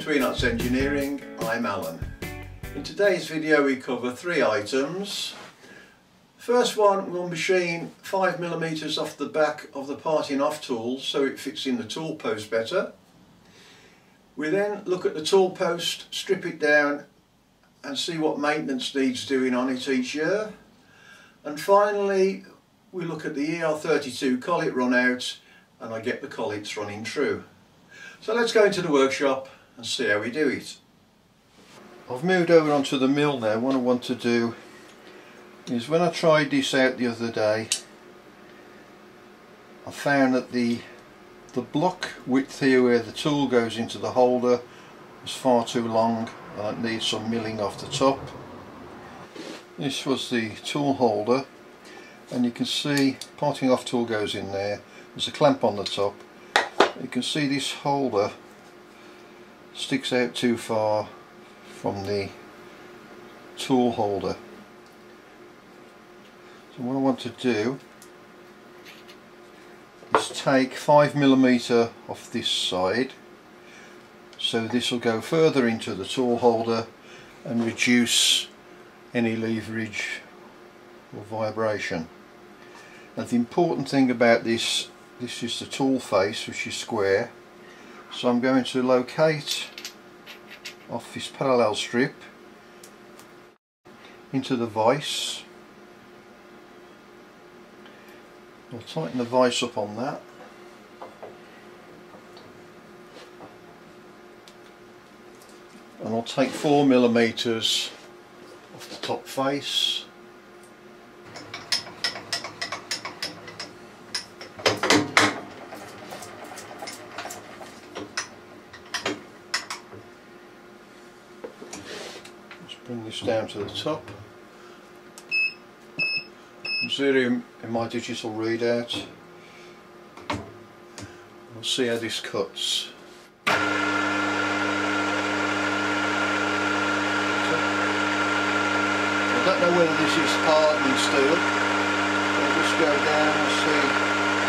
to Enots Engineering, I'm Alan. In today's video we cover 3 items. First one, we'll machine 5mm off the back of the parting off tool so it fits in the tool post better. We then look at the tool post, strip it down and see what maintenance needs doing on it each year. And finally we look at the ER32 collet run out and I get the collets running true. So let's go into the workshop and see how we do it. I've moved over onto the mill now. What I want to do is, when I tried this out the other day, I found that the block width here where the tool goes into the holder is far too long and it needs some milling off the top. This was the tool holder and you can see parting off tool goes in there. There's a clamp on the top. You can see this holder sticks out too far from the tool holder. So what I want to do is take 5mm off this side, so this will go further into the tool holder and reduce any leverage or vibration. Now the important thing about this is the tool face, which is square. So I'm going to locate off this parallel strip into the vise. I'll tighten the vise up on that. And I'll take 4mm off the top face. Bring this down to the top. Zero in my digital readout. We'll see how this cuts. I don't know whether this is hardened steel. I'll just go down and see.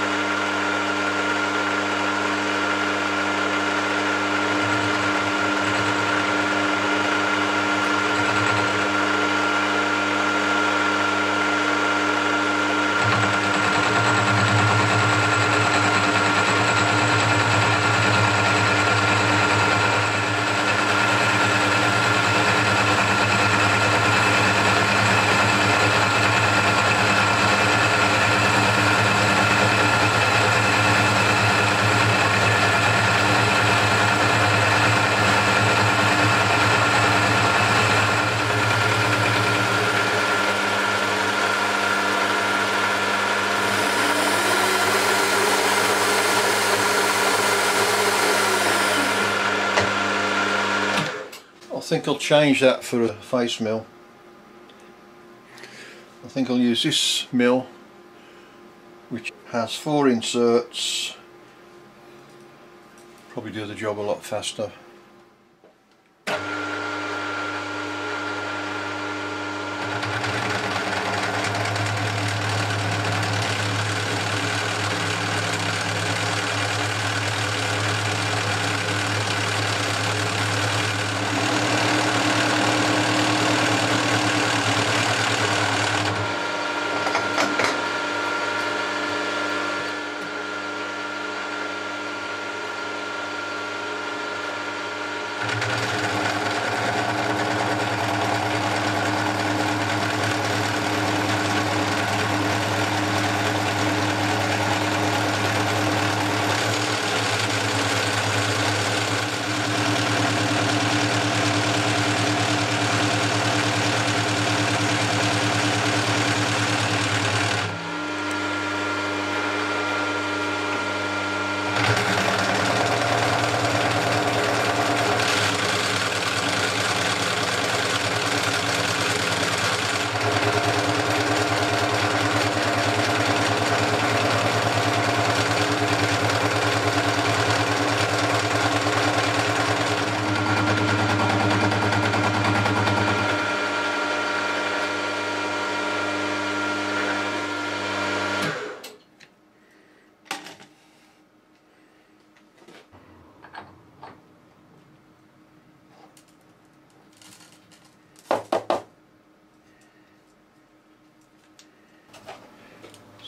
I think I'll change that for a face mill. I think I'll use this mill, which has 4 inserts. Probably do the job a lot faster.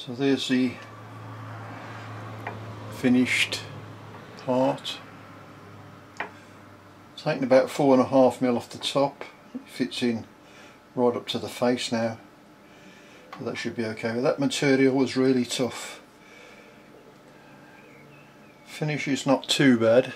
So there's the finished part. Taking about 4.5mm off the top. It fits in right up to the face now. So that should be okay. That material was really tough. Finish is not too bad.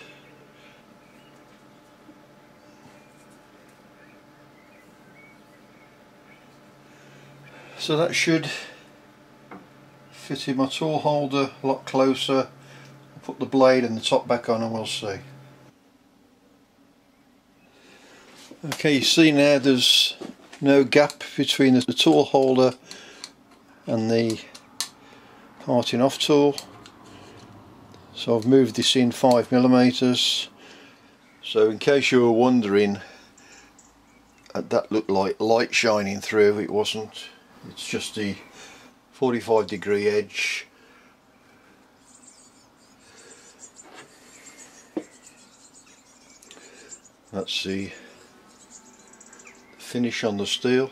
So that should fit in my tool holder a lot closer. I'll put the blade and the top back on and we'll see. Okay, you see now there's no gap between the tool holder and the parting off tool. So I've moved this in 5mm. So in case you were wondering, that looked like light shining through, it wasn't. It's just the 45-degree edge. That's the finish on the steel.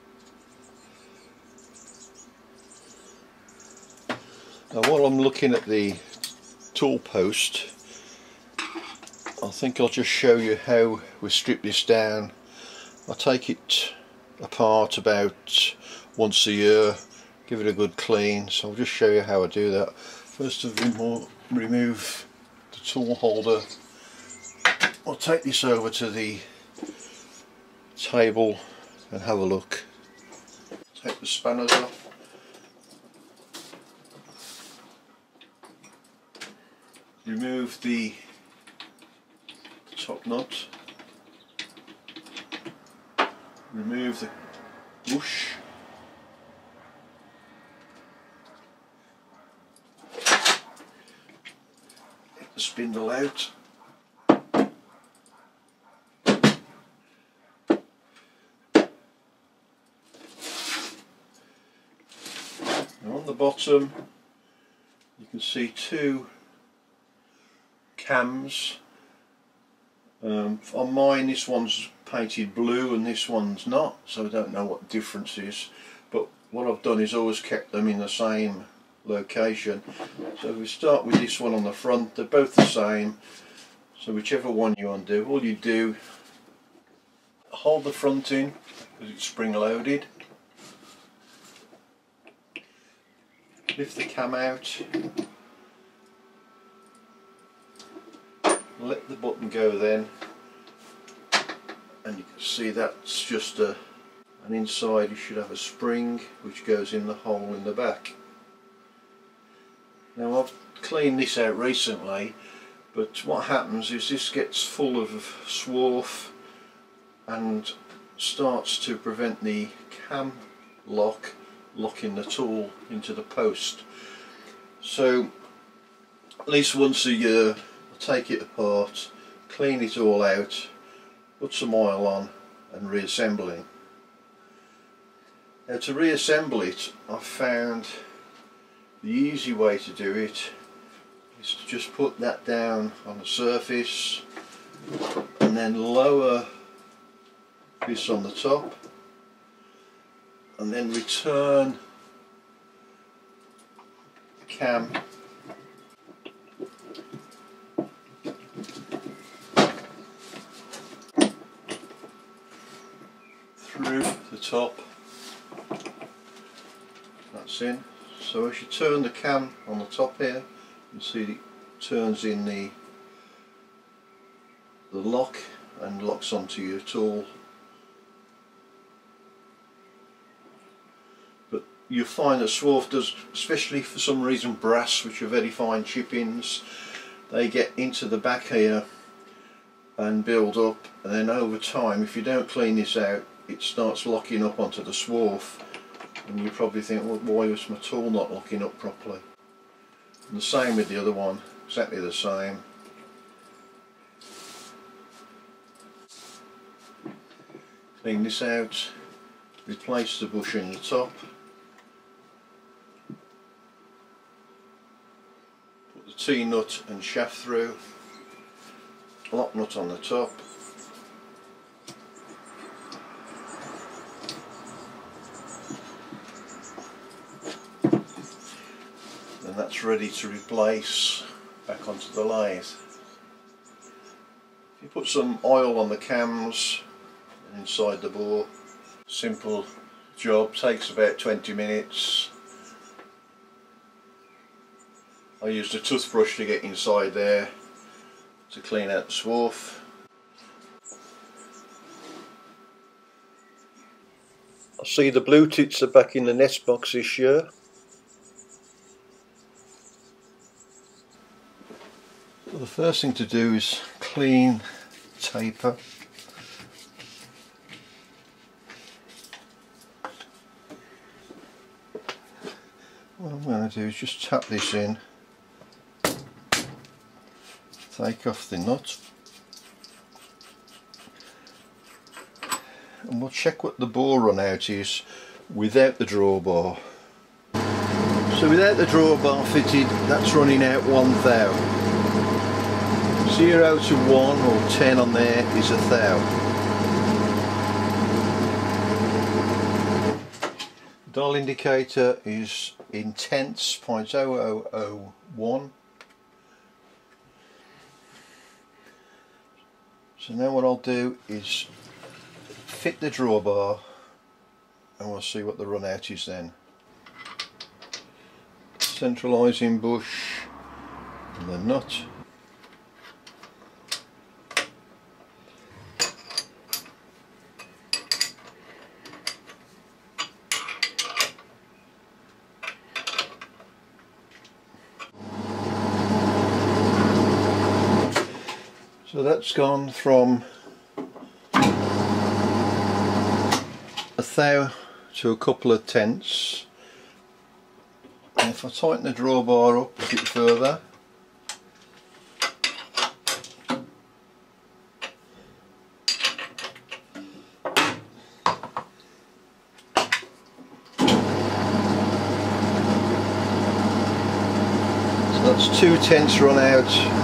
Now while I'm looking at the tool post, I think I'll just show you how we strip this down. I take it apart about once a year, give it a good clean, so I'll just show you how I do that. First of all, remove the tool holder. I'll take this over to the table and have a look. Take the spanners off. Remove the top nut. Remove the bush. Get the spindle out. Now on the bottom you can see two cams. On mine this one's painted blue and this one's not, so I don't know what the difference is, but what I've done is always kept them in the same location. So we start with this one on the front, they're both the same, so whichever one you want to do, all you do, hold the front in because it's spring loaded, lift the cam out, let the button go then, and you can see that's just an inside. You should have a spring which goes in the hole in the back. Now I've cleaned this out recently, but what happens is this gets full of swarf and starts to prevent the cam locking the tool into the post. So at least once a year I'll take it apart, clean it all out, put some oil on and reassemble it. Now to reassemble it, I've found the easy way to do it is to just put that down on the surface and then lower this on the top and then return the cam through the top. That's in. So as you turn the cam on the top here, you see it turns in the lock and locks onto your tool. But you'll find that swarf does, especially for some reason brass, which are very fine chip-ins, they get into the back here and build up, and then over time, if you don't clean this out, it starts locking up onto the swarf, and you probably think, well, why was my tool not locking up properly? And the same with the other one, exactly the same. Clean this out, replace the bush in the top, put the T-nut and shaft through, lock nut on the top, and that's ready to replace back onto the lathe. You put some oil on the cams and inside the bore. Simple job, takes about 20 minutes. I used a toothbrush to get inside there to clean out the swarf. I see the blue tits are back in the nest box this year. So the first thing to do is clean taper. What I'm going to do is just tap this in, take off the nut, and we'll check what the bore run out is without the drawbar. So without the drawbar fitted, that's running out 1 thou. 0 to 1 or 10 on there is 1 thou. Dial indicator is in tenths, 0.0001. So now what I'll do is fit the drawbar and we'll see what the run out is then. Centralising bush and the nut. So that's gone from 1 thou to a couple of tenths. And if I tighten the drawbar up a bit further, so that's 2 tenths run out.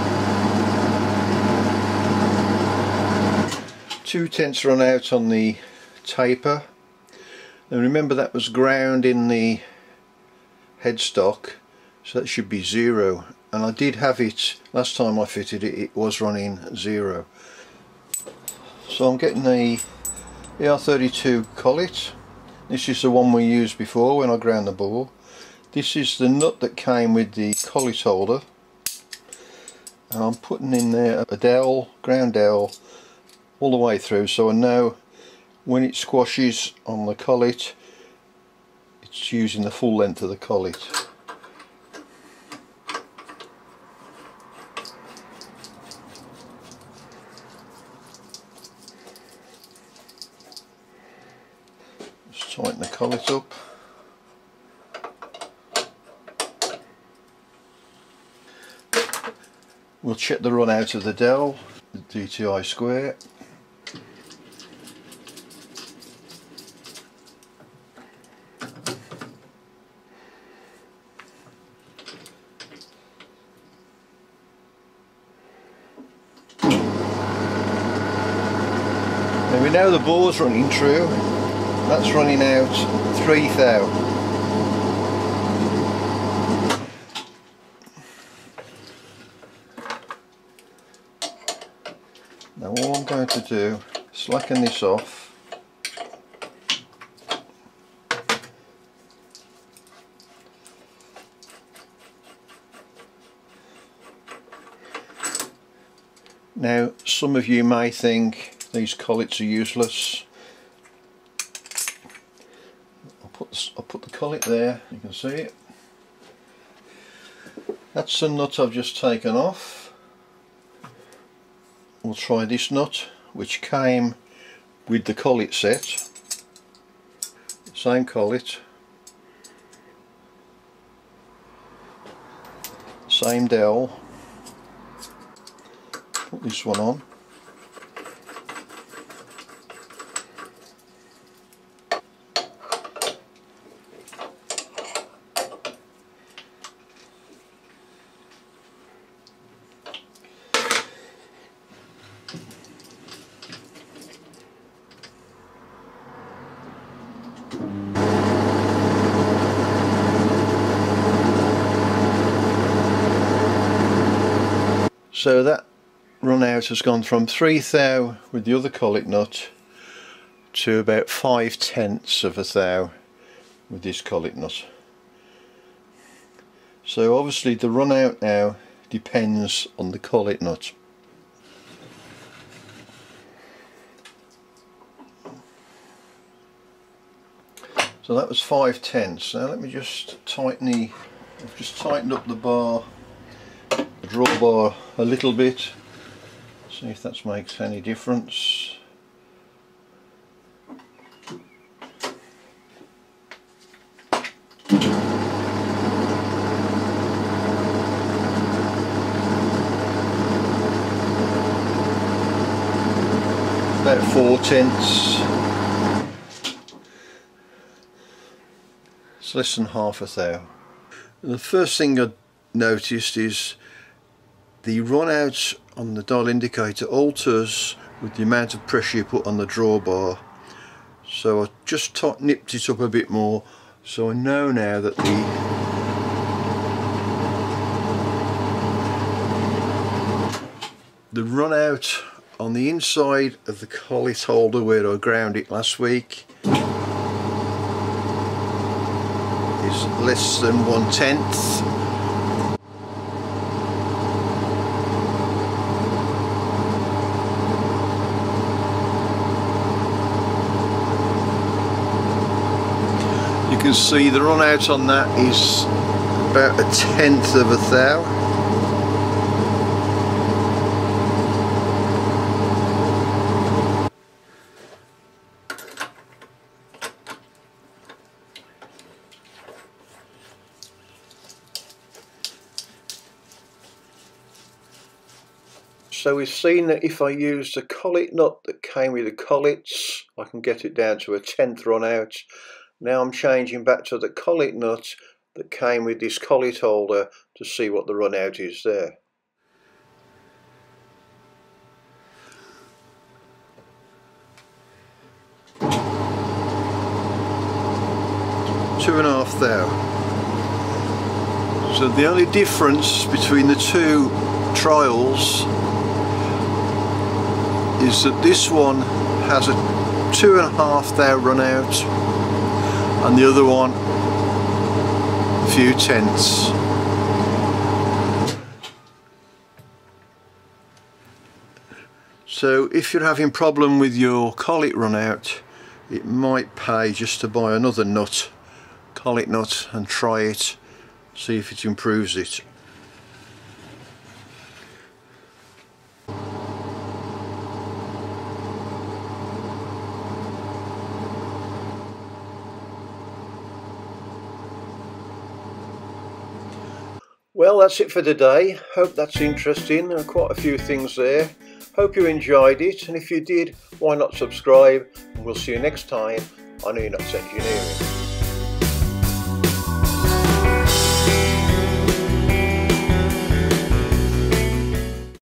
2 tenths run out on the taper, and remember that was ground in the headstock, so that should be 0, and I did have it last time I fitted it, it was running 0. So I'm getting the ER32 collet. This is the one we used before when I ground the bore. This is the nut that came with the collet holder, and I'm putting in there a dowel, ground dowel, all the way through, so I know when it squashes on the collet it's using the full length of the collet. Just tighten the collet up. We'll check the run out of the dowel, the DTI square. Now we know the bore's running true, that's running out 3 thou. Now all I'm going to do is slacken this off. Now some of you may think these collets are useless. I'll put the collet there, you can see it. That's the nut I've just taken off. We'll try this nut, which came with the collet set. Same collet, same dowel. Put this one on. So that run out has gone from 3 thou with the other collet nut to about 5/10 of a thou with this collet nut. So obviously the run out now depends on the collet nut. So that was 5/10. Now let me just tighten I've just tightened up the drawbar a little bit. See if that makes any difference. About 4/10. It's less than half a thou. And the first thing I noticed is the run out on the dial indicator alters with the amount of pressure you put on the drawbar. So I just nipped it up a bit more, so I know now that the run out on the inside of the collet holder where I ground it last week is less than 1/10. You can see the run out on that is about 1/10 of a thou. So we've seen that if I use the collet nut that came with the collets, I can get it down to 1/10 run out. Now I'm changing back to the collet nut that came with this collet holder to see what the run out is there. Two and a half thou. So the only difference between the two trials is that this one has a 2.5 thou run out and the other one a few tenths. So if you're having problem with your collet run out, it might pay just to buy another nut, collet nut, and try it, see if it improves it. Well, that's it for today. Hope that's interesting. There are quite a few things there. Hope you enjoyed it, and if you did, why not subscribe, and we'll see you next time on Enots Engineering.